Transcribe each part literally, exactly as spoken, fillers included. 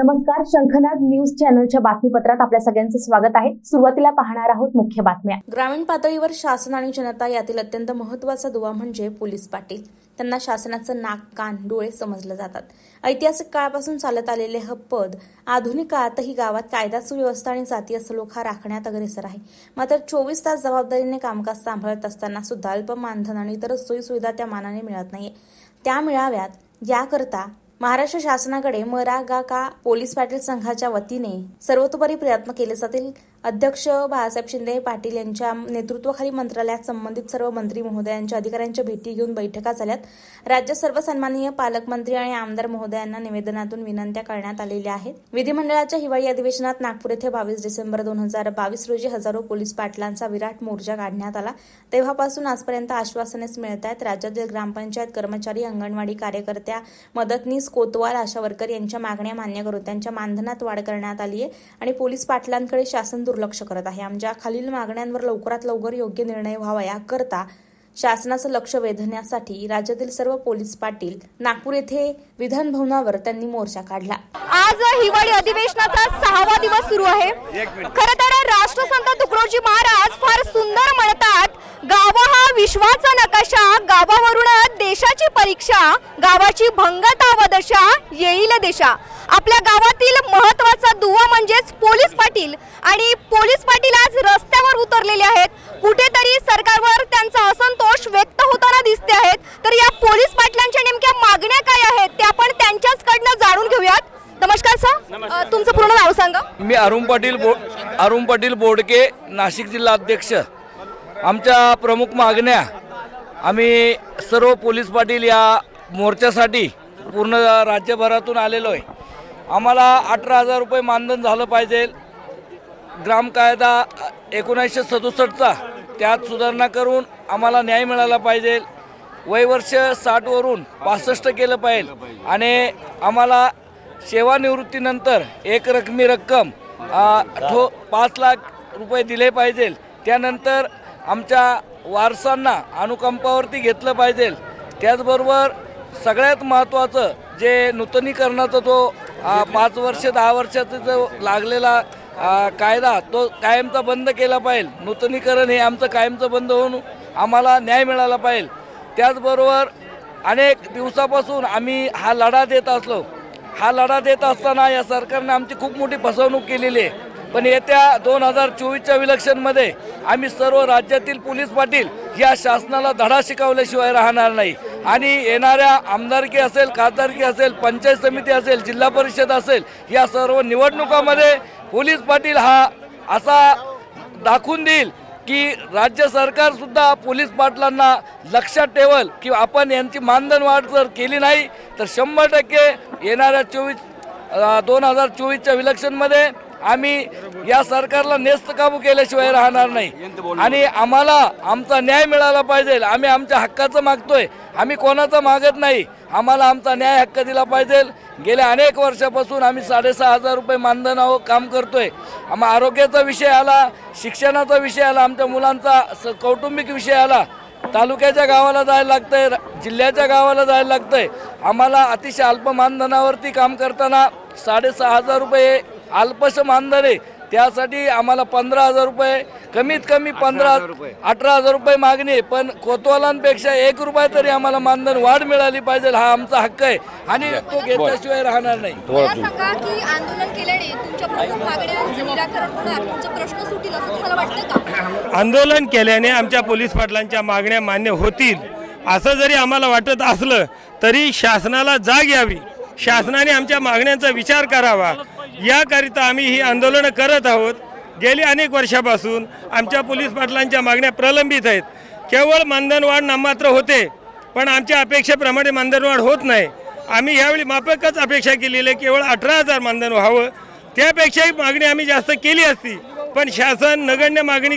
नमस्कार, शंखनाद न्यूज चॅनलच्या बातमीपत्रात आपल्या सगळ्यांचं स्वागत आहे। सुरुवातीला पाहणार आहोत मुख्य बातम्या। ग्रामीण पातळीवर शासन आणि जनता यातील अत्यंत महत्त्वाचा दुवा म्हणजे पोलीस पाटील। त्यांना शासनाचं नाक, कान, डोळे समजले जातात। ऐतिहासिक काळापासून चालत आलेले हे पद आधुनिक काळातही गावात कायदा सुव्यवस्था आणि जातीय सलोखा राखण्यात अग्रेसर आहे। मात्र चोवीस तास जबाबदारीने कामकाज सांभाळत असताना सुद्धा अल्प मानधन आणि इतर सोयी सुविधा त्या मानाने मिळत नाहीये। त्या मिळाव्यात याकरता महाराष्ट्र शासनाकडे मरागा का पोलीस पाटील संघाच्या वतीने सर्वतोपरी प्रयत्न केले जातील। अध्यक्ष बाळासाहेब शिंदे पाटील यांच्या नेतृत्वाखाली मंत्रालयात संबंधित सर्व मंत्री महोदयांच्या अधिकाऱ्यांच्या भेटी घेऊन बैठका झाल्यात। राज्य सर्व सन्माननीय पालकमंत्री आणि आमदार महोदयांना निवेदनातून विनंत्या करण्यात आलेल्या आहेत। विधिमंडळाच्या हिवाळी अधिवेशनात नागपूर येथे बावीस डिसेंबर दोन हजार बावीस रोजी हजारो पोलीस पाटलांचा विराट मोर्चा काढण्यात आला। तेव्हापासून आजपर्यंत आश्वासनेच मिळत आहेत। राज्यातील ग्रामपंचायत कर्मचारी, अंगणवाडी कार्यकर्त्या, मदतनीस, कोतवाल, आशा वर्कर यांच्या मागण्या मान्य करून त्यांच्या मानधनात वाढ करण्यात आली आहे आणि पोलीस पाटलांकडे शासन दुर्लक्ष करत आहे। आमच्या खालील मागण्यांवर लवकरात लवकर योग्य निर्णय व्हावा याकरता शासनाचं लक्ष वेधण्यासाठी राज्यातील सर्व पोलीस पाटील नागपूर येथे विधान भवनावर त्यांनी मोर्चा काढला। आज हिवाळी अधिवेशनाचा सहावा दिवस सुरू आहे। खरं तर राष्ट्रसंत तुकडोजी महाराज फार सुंदर म्हणतात, गाव हा विश्वाचा नकाशा, गावावरून देशाची परीक्षा, गावाची भंगता व दशा येईल देशा। आपल्या गावातील महत्त्वाचा दुवा म्हणजेच पोलीस पाटील आणि पोलीस पाटील आज रस्त्यावर उतरलेले आहेत। कुठेतरी सरकारवर त्यांचा असंतोष व्यक्त होताना दिसते आहेत। तर या पोलीस पाटलांच्या नेमक्या मागण्या काय आहेत ते आपण त्यांच्याचकडनं जाणून घेऊयात। नमस्कार सर, तुमचं पूर्ण नाव सांगा। मी अरुण पाटील अरुण पाटील बोडके, नाशिक जिल्हा अध्यक्ष। आमच्या प्रमुख मागण्या, आम्ही सर्व पोलीस पाटील या मोर्चासाठी पूर्ण राज्यभरातून आलेलो आहे। आम्हाला अठरा हजार रुपये मानधन झालं पाहिजे। ग्राम कायदा एकोणीसशे सदुसष्टचा त्यात सुधारणा करून आम्हाला न्याय मिळाला पाहिजे। वयवर्ष साठवरून पासष्ट केलं पाहिजे आणि आम्हाला सेवानिवृत्तीनंतर एक रकमी रक्कम ठो पाच लाख रुपये दिले पाहिजे। त्यानंतर आमच्या वारसांना अनुकंपावरती घेतलं पाहिजे। त्याचबरोबर सगळ्यात महत्त्वाचं जे नूतनीकरणाचा जो पाच वर्ष दहा वर्षाचा जो लागलेला कायदा तो कायमचा बंद केला पाहिजे। नूतनीकरण हे आमचं कायमचं बंद होऊन आम्हाला न्याय मिळाला पाहिजे। त्याचबरोबर अनेक दिवसापासून आम्ही हा लढा देत असलो। हा लढा देत असताना या सरकारने आमची खूप मोठी फसवणूक केलेली आहे। पण येत्या दोन हजार चोवीसच्या विलक्षणमध्ये आम्ही सर्व राज्यातील पोलीस पाटील या शासनाला धडा शिकवल्याशिवाय राहणार नाही आणि येणाऱ्या आमदारकी असेल, खासदारकी असेल, पंचायत समिती असेल, जिल्हा परिषद असेल, या सर्व निवडणुकांमध्ये पोलीस पाटील हा असा दाखवून देईल की राज्य सरकार सुद्धा पोलीस पाटलांना लक्षात ठेवल की आपण यांची मानधन वाढ जर केली नाही तर शंभर टक्के येणाऱ्या चोवीस दोन हजार चोवीसच्या विलक्षणमध्ये आम्ही या सरकारला नेस्त काबू केल्याशिवाय राहणार नाही आणि आम्हाला आमचा न्याय मिळाला पाहिजे। आम्ही आमच्या हक्काचं मागतोय, आम्ही कोणाचं मागत नाही। आम्हाला आमचा न्याय हक्क दिला पाहिजे। गेल्या अनेक वर्षापासून आम्ही साडेसहा हजार रुपये मानधनावर काम करतोय। आम्हा आरोग्याचा विषय आला, शिक्षणाचा विषय आला, आमच्या मुलांचा कौटुंबिक विषय आला, तालुक्याच्या गावाला जायला लागतंय, जिल्ह्याच्या गावाला जायला लागतंय। आम्हाला अतिशय अल्प मानधनावरती काम करताना साडेसहा हजार रुपये अल्पसं मानधन आहे। त्यासाठी आम्हाला पंधरा हजार रुपये कमीत कमी पंधरा अठरा हजार रुपये मागणी आहे। पण कोतवालांपेक्षा एक रुपये तरी आम्हाला मानधन वाढ मिळाली पाहिजे, हा आमचा हक्क आहे आणि तो घेतल्याशिवाय राहणार नाही। मला सांगा की आंदोलन केल्याने तुमच्या प्रमुख मागण्यांचं निराकरण होणार, तुमचे प्रश्न सुटतील असं तुम्हाला वाटतं का? आंदोलन केल्याने आमच्या पोलीस पाटलांच्या मागण्या मान्य होतील असं जरी आम्हाला वाटत असलं तरी शासनाला जाग यावी, शासनाने आमच्या मागण्यांचा विचार करावा याकरिता आम्ही ही आंदोलनं करत आहोत। गेली अनेक वर्षापासून आमच्या पोलीस पाटलांच्या मागण्या प्रलंबित आहेत। केवळ मानधनवाढ नाममात्र होते पण आमच्या अपेक्षेप्रमाणे मानधनवाढ होत नाही। आम्ही यावेळी माफकच अपेक्षा केलेली आहे, केवळ अठरा हजार मानधन व्हावं। त्यापेक्षाही मागणी आम्ही जास्त केली असती पण शासन नगण्य मागणी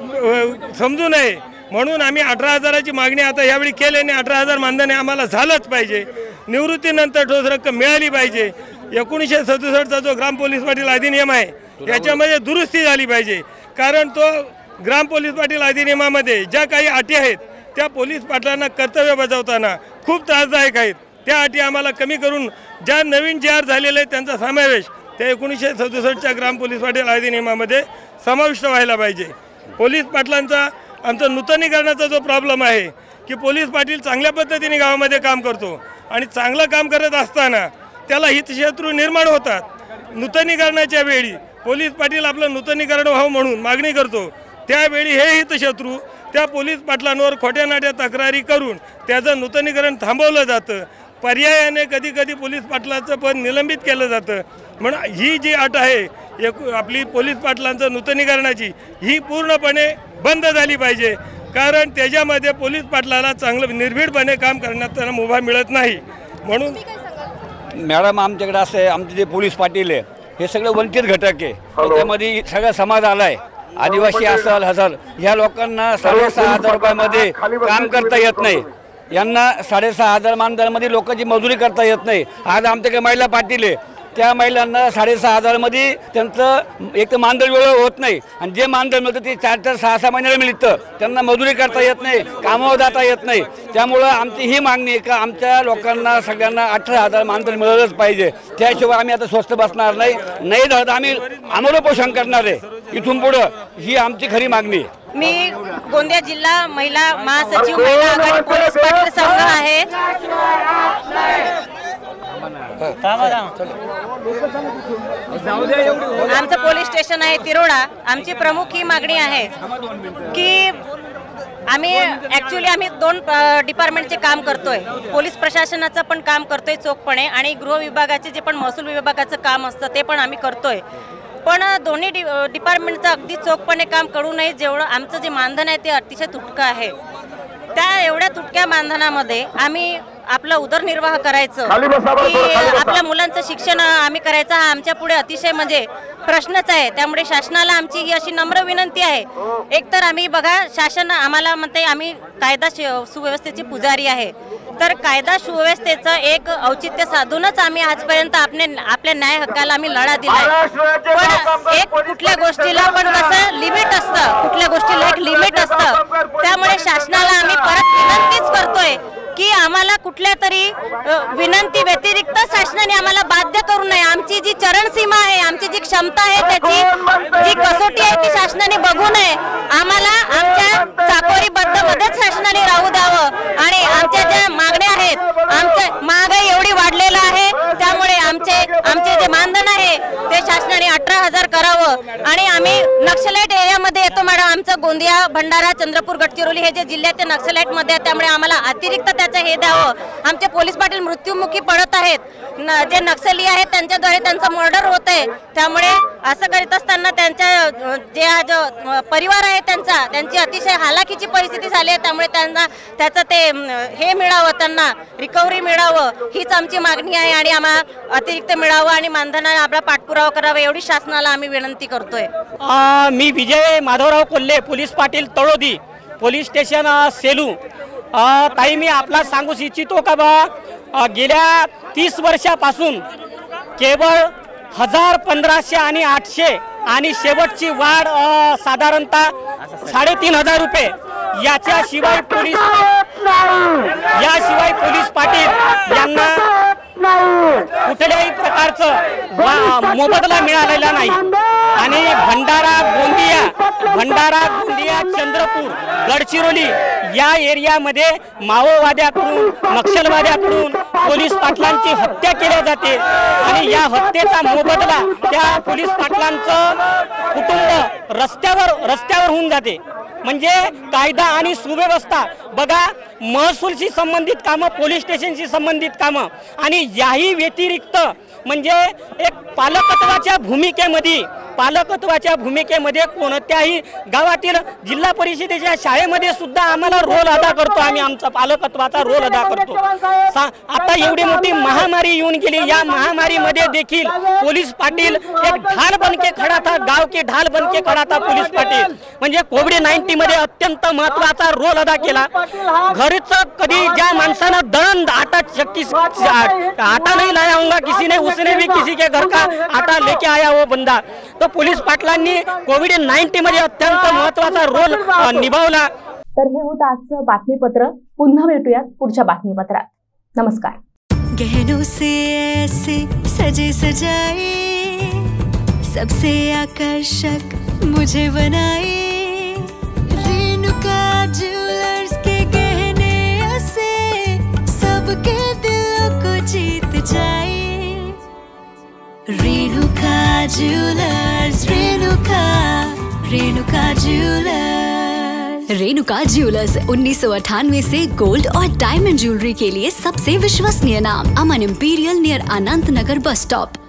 समजू नये म्हणून आम्ही अठरा हजाराची मागणी आता यावेळी केल्याने अठरा हजार मानधन आम्हाला झालंच पाहिजे। निवृत्तीनंतर ठोस रक्कम मिळाली पाहिजे। एकोणीसशे सदुसष्टचा जो ग्राम पोलीस पाटील अधिनियम आहे याच्यामध्ये दुरुस्ती झाली पाहिजे, कारण तो ग्राम पोलीस पाटील अधिनियमामध्ये ज्या काही अटी आहेत त्या पोलीस पाटलांना कर्तव्य बजावताना खूप त्रासदायक आहेत। त्या अटी आम्हाला कमी करून ज्या नवीन जे आर झालेले आहेत त्यांचा समावेश त्या एकोणीसशे सदुसष्टच्या ग्राम पोलीस पाटील अधिनियमामध्ये समाविष्ट व्हायला पाहिजे. पोलीस पाटलांचा आमचा नूतनीकरणाचा जो प्रॉब्लेम आहे की पोलीस पाटील चांगल्या पद्धतीने गावामध्ये काम करतो आणि चांगलं काम करत असताना त्याला हितशत्रू निर्माण होतात. नूतनीकरणाच्या वेळी पोलीस पाटील आपलं नूतनीकरण व्हावं म्हणून मागणी करतो, त्यावेळी हे हितशत्रू त्या पोलीस पाटलांवर खोट्या नाट्या तक्रारी करून त्याचं नूतनीकरण थांबवलं जातं. पर्यायाने कधी कधी पोलीस पाटलाचं पद निलंबित केलं जातं. म्हणून ही जी अट आहे एक आपली पोलीस पाटलांचं नूतनीकरणाची ही पूर्णपणे बंद झाली पाहिजे, कारण त्याच्यामध्ये पोलीस पाटलाला चांगलं निर्भीडपणे काम करण्यात त्यांना मुभा मिळत नाही. म्हणून मॅडम आमच्याकडे असं आहे, आमचे जे पोलीस पाटील आहे हे सगळं वंचित घटक आहे. त्याच्यामध्ये सगळा समाज आला आहे, आदिवासी असल हसल, ह्या लोकांना साडेसहा हजार रुपयामध्ये काम करता येत नाही. यांना साडेसहा हजार मानधनामध्ये लोकांची मजुरी करता येत नाही. आज आमच्याकडे महिला पाटील आहे, त्या महिलांना साडेसहा हजारमध्ये त्यांचं एक तर मानधन वेळेवर होत नाही आणि जे मानधन मिळतं ते चार चार सहा सहा महिन्याला मिळतं. त्यांना मजुरी करता येत नाही, कामावर जाता येत नाही. त्यामुळं आमची ही मागणी आहे का आमच्या लोकांना सगळ्यांना अठरा हजार मानधन मिळालंच पाहिजे. त्याशिवाय आम्ही आता स्वस्त बसणार नाही, नाही झालं आम्ही आमोलोपोषण करणार आहे इथून पुढं. ही आमची खरी मागणी आहे. मी गोंदिया जिल्हा महिला महासचिव महिला आघाडी पोलीस पाटील संघ आहे. आमचं पोलीस स्टेशन आहे तिरोडा. आमची प्रमुख ही मागणी आहे की आम्ही ॲक्च्युली आम्ही दोन डिपार्टमेंटचे काम करतोय. पोलीस प्रशासनाचं पण काम करतोय चोखपणे आणि गृह विभागाचे जे पण महसूल विभागाचं काम असतं ते पण आम्ही करतोय. पण दोन्ही डि डिपार्टमेंटचं अगदी चोखपणे काम करू नये. जेवढं आमचं जे मानधन आहे ते अतिशय तुटकं आहे. त्या एवढ्या तुटक्या मानधनामध्ये आम्ही आपला उदरनिर्वाह करायचं की आपल्या मुलांचं शिक्षण आम्ही करायचं हा आमच्या पुढे अतिशय म्हणजे प्रश्नच आहे. त्यामुळे शासनाला आमची ही अशी नम्र विनंती आहे. एकतर आम्ही बघा शासन आम्हाला म्हणते आम्ही कायदा सुव्यवस्थेचे पुजारी आहे, तर कायदा सुव्यवस्थेचं एक औचित्य साधूनच आम्ही आजपर्यंत आपले आपल्या न्याय हक्काला आम्ही लढा दिला. पण एक कुठल्या गोष्टीला पण कसं लिमिट असतं, कुठल्या गोष्टीला एक लिमिट असतं. त्यामुळे शासनाला आम्ही परत विनंतीच करतोय की आम्हाला कुठल्या तरी विनंती व्यतिरिक्त शासनाने आम्हाला बाध्य करू नये. आमची जी चरणसीमा आहे, आमची जी क्षमता आहे, त्याची जी कसोटी आहे ती शासनाने बघू नये. आम्हाला आमच्या चाकोरीबद्धमध्येच शासनाने राहू द्यावं आणि आमच्या ज्या मागण्या आहेत, आमच्या महागाई एवढी वाढलेला आहे त्यामुळे आमचे आमचे जे मानधन आहे ते शासनाने अठरा हजार करावं. आणि आम्ही नक्षलाईट एरियामध्ये येतो मॅडम. आमचं गोंदिया, भंडारा, चंद्रपूर, गडचिरोली हे जे जिल्ह्यात नक्षलाईट मध्ये आहे, त्यामुळे आम्हाला अतिरिक्त त्याचं हे द्यावं. आमचे पोलीस पाटील मृत्युमुखी पडत आहेत. जे नक्षली आहेत त्यांच्याद्वारे त्यांचं मर्डर होत आहे. त्यामुळे असं करीत असताना त्यांच्या जे जो परिवार आहे त्यांचा त्यांची अतिशय हालाकीची परिस्थिती झाली आहे. त्यामुळे त्यांना त्याचं ते हे मिळावं, त्यांना रिकव्हरी मिळावं हीच आमची मागणी आहे आणि आम्हाला अतिरिक्त मिळावं आणि मानधनाने आपला पाठपुरावा करावा एवढी शासनाला आम्ही विनंती करतोय. मी Vijay Madhavrao Kolhe, police Patil Talodi, police station Selu. ताई मी आपला सांगू इच्छितो का बा गेल्या तीस वर्षापासून केवळ हजार पंधराशे आणि आठशे आणि शेवटची वाढ साधारणतः साडेतीन हजार रुपये. याच्याशिवाय पोलीस याशिवाय पोलीस पाटील यांना कुठल्याही प्रकारचं मोबदला मिळालेला नाही. आणि भंडारा गोंदिया भंडारा गोंदिया चंद्रपूर, गडचिरोली या एरियामध्ये माओवाद्याकडून, नक्षलवाद्याकडून पोलीस पाटलांची हत्या केली जाते आणि या हत्येचा मोबदला त्या पोलीस पाटलांचं कुटुंब रस्त्यावर रस्त्यावर होऊन जाते. म्हणजे कायदा आणि सुव्यवस्था बघा, महसूलशी संबंधित कामं, पोलीस स्टेशनशी संबंधित कामं आणि याही व्यतिरिक्त म्हणजे एक पालकत्वाच्या भूमिकेमध्ये पालकत्वाच्या भूमिकेमध्ये कोणत्याही गावातील जिल्हा परिषदेच्या शाळेमध्ये सुद्धा आम्हाला रोल अदा करतो. आम्ही आमचा पालकत्वाचा रोल अदा करतो. आता एवढी मोठी महामारी येऊन गेली, या महामारीमध्ये देखील पोलीस पाटील एक ढाल बनके खडा था, गाव के ढाल बनके खडा था पोलीस पाटील. म्हणजे कोविड नाईन्टीन मध्ये अत्यंत महत्वाचा रोल अदा केला. घरचं कधी ज्या माणसानं दळण आटा चक्की आटा नहीं लाया होगा किसी ने, उसने भी किसी के घर का आटा लेके आया वो बंदा. तो पोलीस पाटलांनी कोविड नाईन्टीन मध्ये अत्यंत महत्वाचा रोल निभावला. तर हे होतं आजचं बातमीपत्र. पुन्हा भेटूयात पुढच्या बातमीपत्रात. नमस्कार. गहनों से ऐसे सजे सजाए, सबसे आकर्षक मुझे बनाए। रेणुका ज्वेलर्स के गहने ऐसे सबके दिलों को जीत जाए। Renuka jewellers, Renuka Renuka jewellers. Renuka jewellers उन्नीस सौ अट्ठानवे से गोल्ड और डायमंड ज्वेलरी के लिए सबसे विश्वसनीय नाम। Aman imperial near Anant Nagar bus stop.